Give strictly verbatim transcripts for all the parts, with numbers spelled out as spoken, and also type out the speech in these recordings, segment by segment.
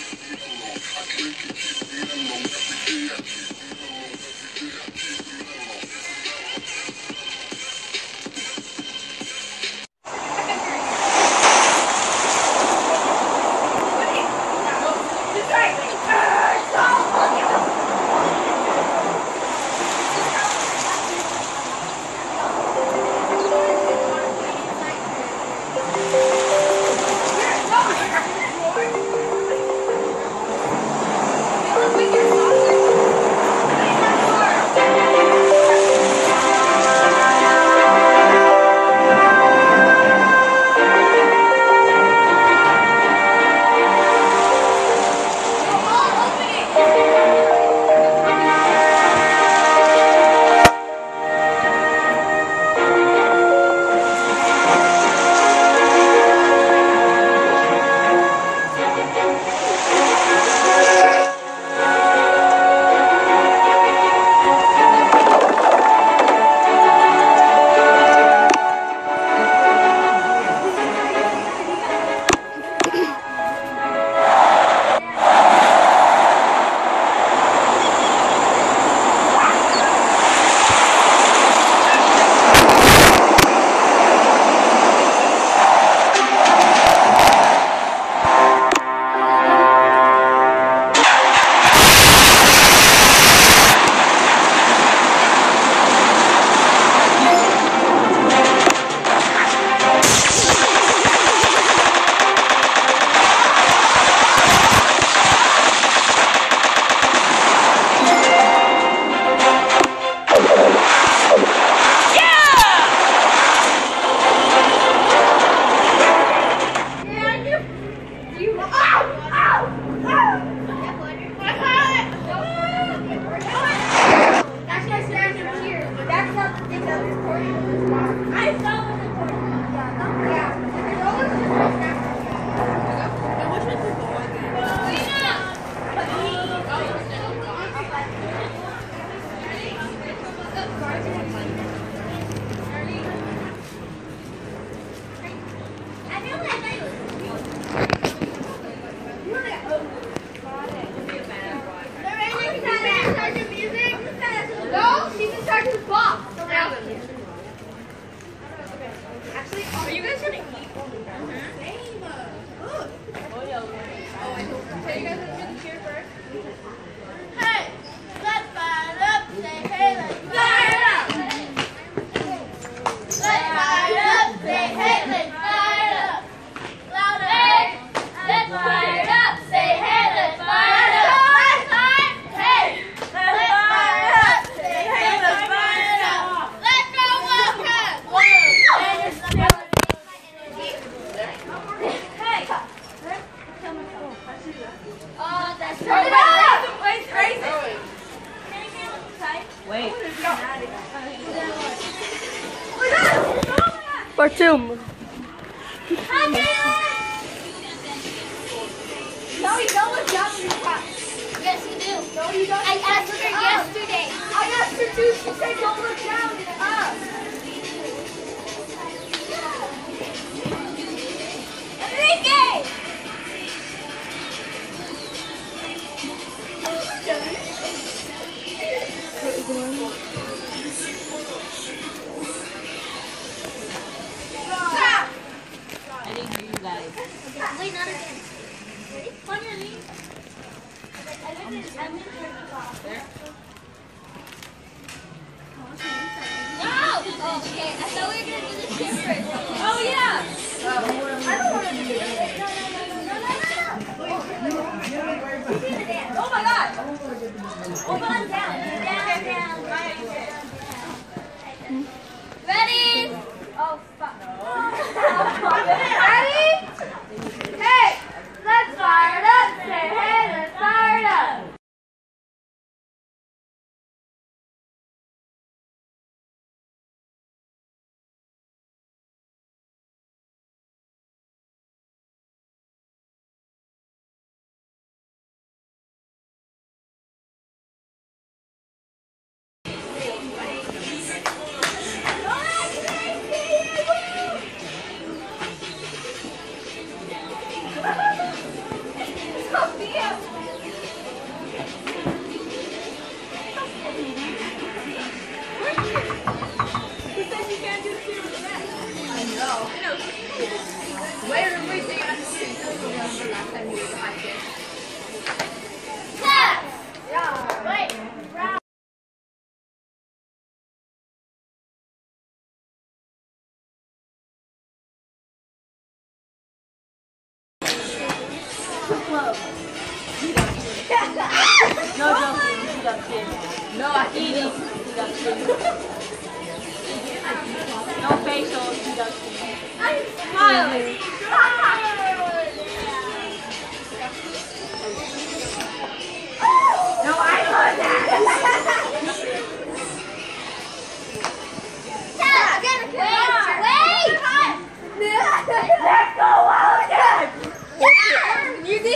Part two. No, you don't look down in your class. Yes, you do. No, you don't. I asked her yesterday. I asked her too. She said don't look down. It's up. Enrique! I didn't hear you guys. Wait, not again. Ready? Come here, Lee. I'm in the class. There. No! Oh, okay. I thought we were going to do the ship first. Oh yeah. I don't want to do it. No, no, no, no, no, no, no. Oh my God. Hold on down. Down, down, down, down. Ready? Oh, fuck. Ready? Hey, let's fire it up. Say, hey, let's fire it up. No, eating. No facial. I'm smiling. No eye contact. Let's go out. You did.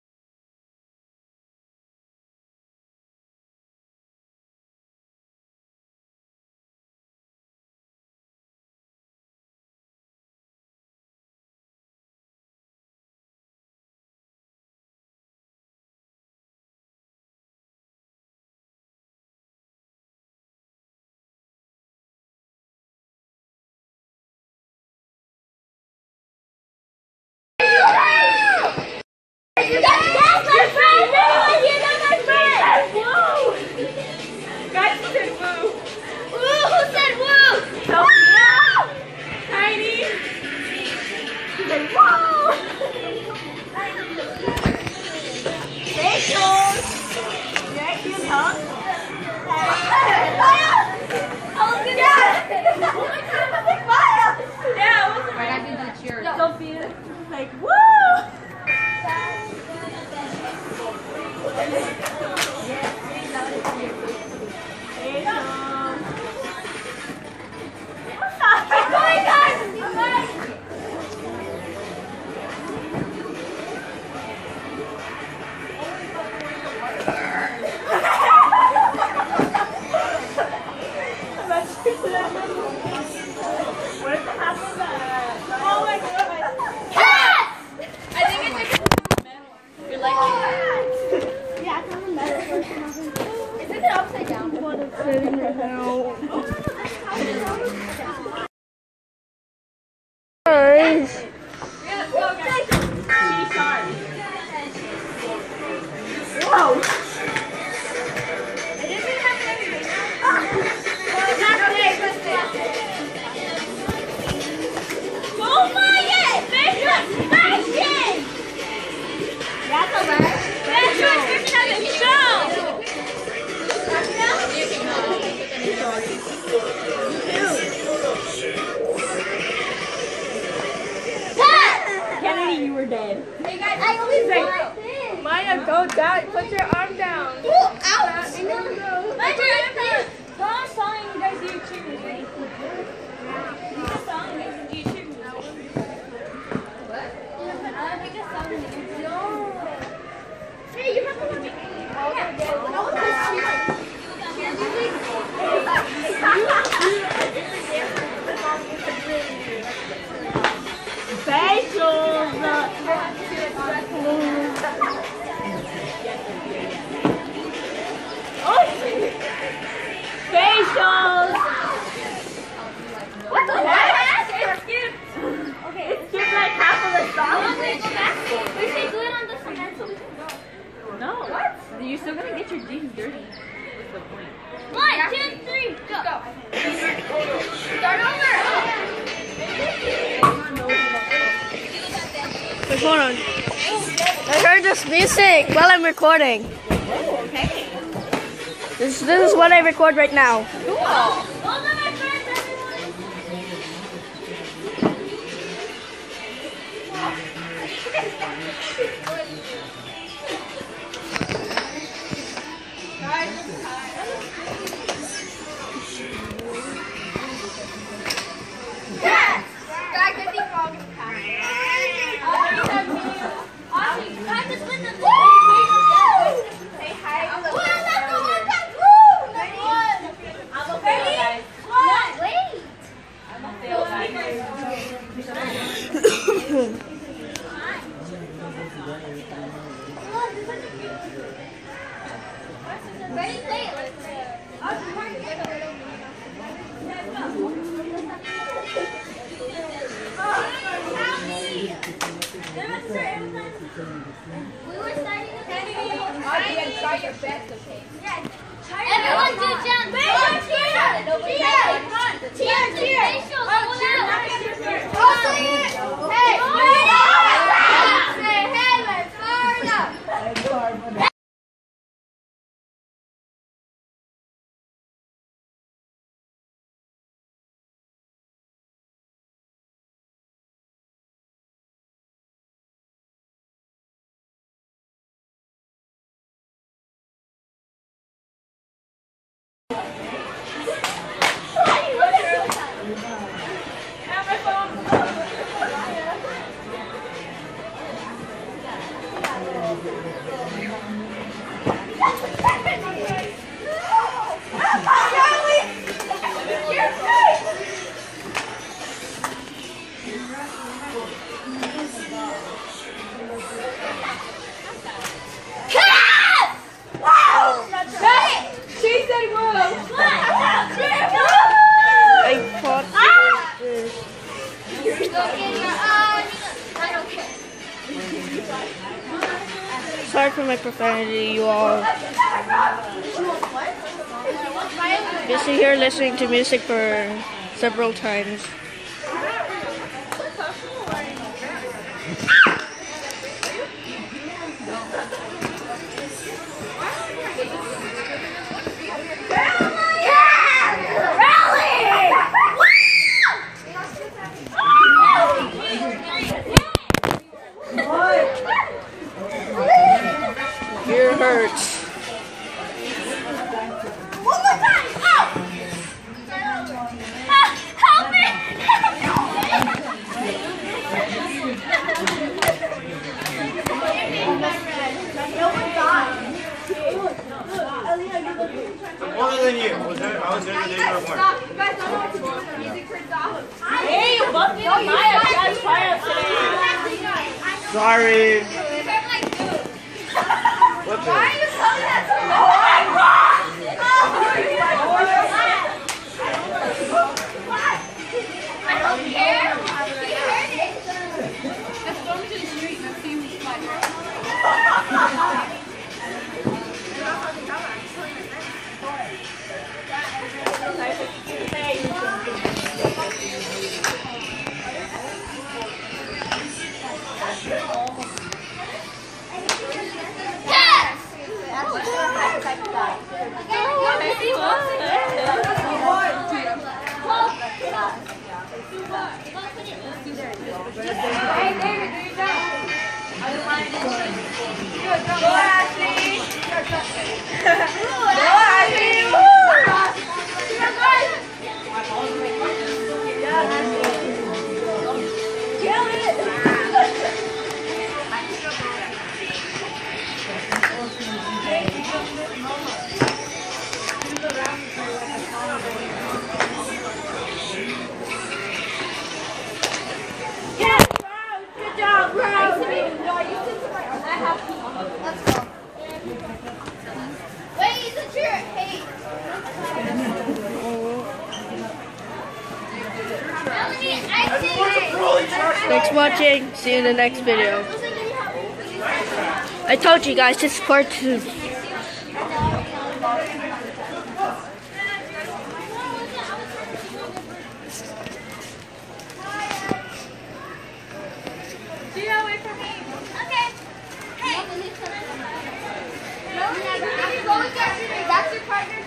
That's my friend! Anyone here know my friend? Woo! Guys said woo. Woo! Who said woo? Sophia. Heidi. She said woo! Facials. Yeah, cute, huh? Yeah, what's Right, I can do cheers. Sophia? Like, woo! What if it happens that? Oh my god! I think it's like a You're like, Yeah, it's on the metal version. Isn't it upside down? What it's sitting right now. Guys. she's sorry. Whoa. Oh my god! Fashion! Fashion! That's a lot. Fashion! Fashion! Show! Kennedy, you were dead. Hey guys, I only want this. Maya, go down. Put your arm down. Oh, ouch! My turn. Come on, song, you guys do your cheers. Ready? Do the song, you guys do your cheers. Hey, you have to look at me. I want this Facials. Oh, facials. What the heck? It skipped. Okay, it skipped like half of the song. We should do it on the cement so we can go. No. What? You're still gonna get your jeans dirty. What's the point? One, two, three, go. Start over. Wait, hold on. I heard this music while I'm recording. Oh, okay. This, this is what I record right now. Cool. Hold on, my friends, everyone. Guys, I think wrong is Time to split the Say hi. Let's go on that. Woo! I'm a fail, guys. One. Wait. I'm a fail, guys. Ready, play it. Let's play it. We were starting to try your best, okay? Yes. Everyone do jump. Cheer! Cheer! Cheer! Cheer! my profanity, you all. Just sit here listening to music for several times. Ear hurts. One more time! Oh! Ah, help me! No one died. Older than you. I was there, I was there the day you were born. Stop. You guys don't know what to do when the music turns off. Hey, you bumped into Maya. She has fire today. Sorry. Why What's are it? you telling that to me? I don't care. He heard it. Let's go to the street and see who's fighting. Hey, David, do your job. Go, Ashley. Go, Ashley. Kill it. Good job, bro. Let's go. Wait, it's a chair. Hey. Melanie, I see it. Thanks for watching. See you in the next video. I told you guys, it's cartoon. Stay away from me. Okay. Hey. No, you go with your, that's your partner.